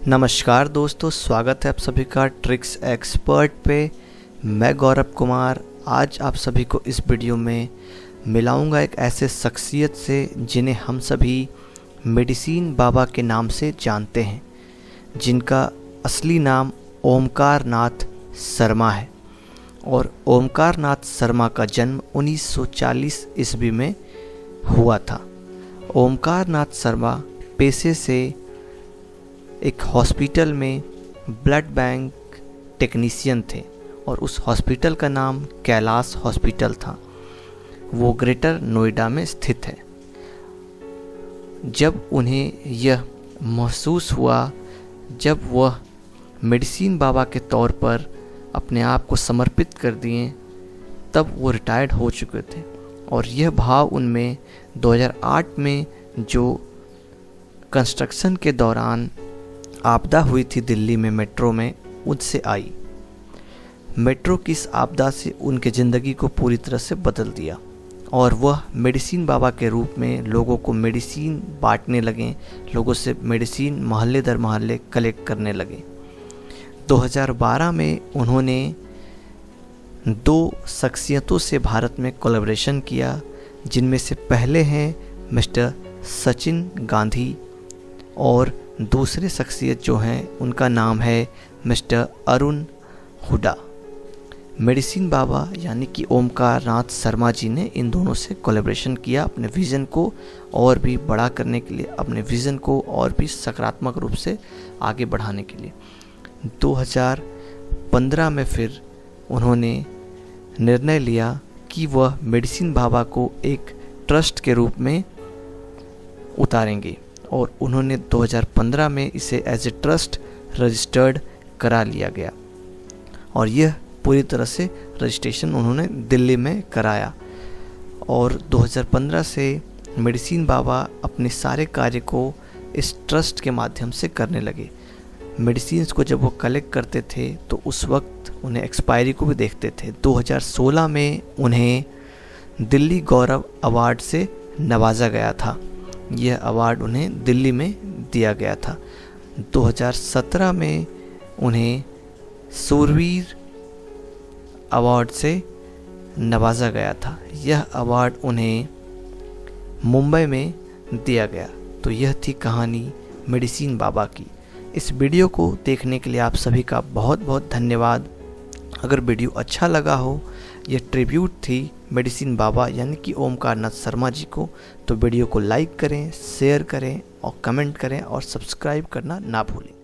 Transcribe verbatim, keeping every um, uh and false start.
नमस्कार दोस्तों, स्वागत है आप सभी का ट्रिक्स एक्सपर्ट पे। मैं गौरव कुमार आज आप सभी को इस वीडियो में मिलाऊंगा एक ऐसे शख्सियत से जिन्हें हम सभी मेडिसिन बाबा के नाम से जानते हैं, जिनका असली नाम ओमकार नाथ शर्मा है। और ओमकार नाथ शर्मा का जन्म उन्नीस सौ चालीस ईस्वी में हुआ था। ओमकार नाथ शर्मा पेशे से एक हॉस्पिटल में ब्लड बैंक टेक्नीशियन थे और उस हॉस्पिटल का नाम कैलाश हॉस्पिटल था। वो ग्रेटर नोएडा में स्थित है। जब उन्हें यह महसूस हुआ, जब वह मेडिसिन बाबा के तौर पर अपने आप को समर्पित कर दिए, तब वो रिटायर्ड हो चुके थे। और यह भाव उनमें दो हज़ार आठ में जो कंस्ट्रक्शन के दौरान आपदा हुई थी दिल्ली में मेट्रो में, उससे आई। मेट्रो की इस आपदा से उनके ज़िंदगी को पूरी तरह से बदल दिया और वह मेडिसिन बाबा के रूप में लोगों को मेडिसिन बांटने लगे, लोगों से मेडिसिन मोहल्ले दर मोहल्ले कलेक्ट करने लगे। दो हज़ार बारह में उन्होंने दो शख्सियतों से भारत में कोलैबोरेशन किया, जिनमें से पहले हैं मिस्टर सचिन गांधी और दूसरे शख्सियत जो हैं उनका नाम है मिस्टर अरुण हुडा। मेडिसिन बाबा यानी कि ओमकार नाथ शर्मा जी ने इन दोनों से कोलैबोरेशन किया अपने विज़न को और भी बड़ा करने के लिए, अपने विज़न को और भी सकारात्मक रूप से आगे बढ़ाने के लिए। दो हज़ार पंद्रह में फिर उन्होंने निर्णय लिया कि वह मेडिसिन बाबा को एक ट्रस्ट के रूप में उतारेंगे और उन्होंने दो हज़ार पंद्रह में इसे एज ए ट्रस्ट रजिस्टर्ड करा लिया गया। और यह पूरी तरह से रजिस्ट्रेशन उन्होंने दिल्ली में कराया। और दो हज़ार पंद्रह से मेडिसिन बाबा अपने सारे कार्य को इस ट्रस्ट के माध्यम से करने लगे। मेडिसिन्स को जब वो कलेक्ट करते थे तो उस वक्त उन्हें एक्सपायरी को भी देखते थे। दो हज़ार सोलह में उन्हें दिल्ली गौरव अवार्ड से नवाजा गया था। यह अवार्ड उन्हें दिल्ली में दिया गया था। दो हज़ार सत्रह में उन्हें सूरवीर अवार्ड से नवाजा गया था। यह अवार्ड उन्हें मुंबई में दिया गया। तो यह थी कहानी मेडिसिन बाबा की। इस वीडियो को देखने के लिए आप सभी का बहुत बहुत धन्यवाद। अगर वीडियो अच्छा लगा हो, यह ट्रिब्यूट थी मेडिसिन बाबा यानी कि ओमकार नाथ शर्मा जी को, तो वीडियो को लाइक करें, शेयर करें और कमेंट करें और सब्सक्राइब करना ना भूलें।